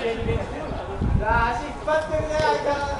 足引っ張ってるね、相変わらず。